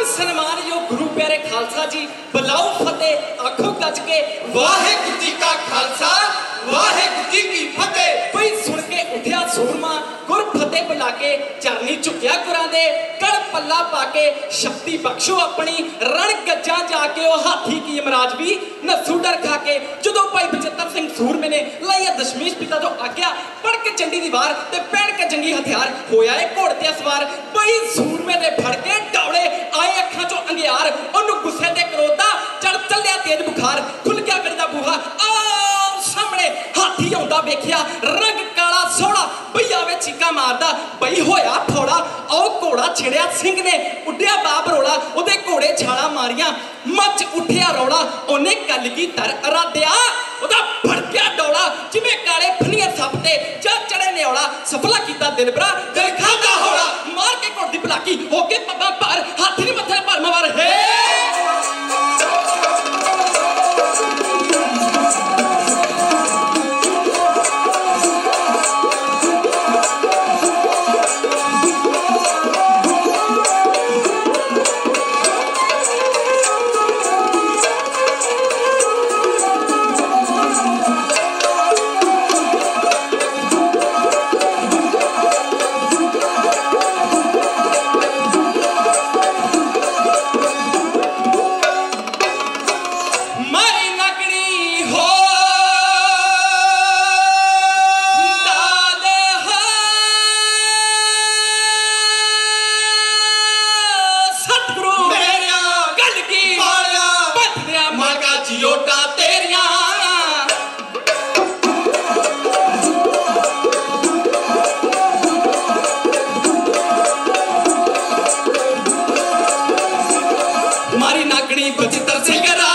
सन्मानयोग गुरु प्यारे खालसा जी बुलाओ फतेह आखो गज के वाहेगुरु जी का खालसा वाहेगुरु जी की फतेह। भाई सुन के उठिया सूरमा गुर फतेह बुला के चरनी झुकिया गुरां दे कड़ पल्ला पाके शक्ति बख्शो अपनी रण गजा जाके ओ हाथी की यमराज भी नसू डर खा के जदों भाई बचेतर सिंह सूरमे ने लाइया दशमेश पिता जो आग्या पढ़ के चंडी दी वार ते पहन के जंगी हथियार होया है घोड़ ते सवार। भाई सूरमे दे फड़ के दौड़े आए अखां चों अंगियार ओनू गुस्से ते क्रोध दा चढ़ चलिया तेज बुखार खुल गया गड़ दा बूहा सामने हाथी आउंदा वेखिया रंग काला सोहना भैया वे चीका मारदा बई होया थोड़ा ओ घोड़ा छिड़िया सिंह ने उड्डिया बाब रोड़ा ओदे घोड़े छाला मारियां मच उठिया रौला ओने कल की तर अराध्या ओदा भड़किया डोला जिवें काले फनिया सप ते जा चढ़े न्योला सफला कीता दिल भरा दिल खादा होड़ा मार के घोड़ दी भलाकी होके पग्गां भार हाथी ने मत्थे भर मार हे बचेतर सिंह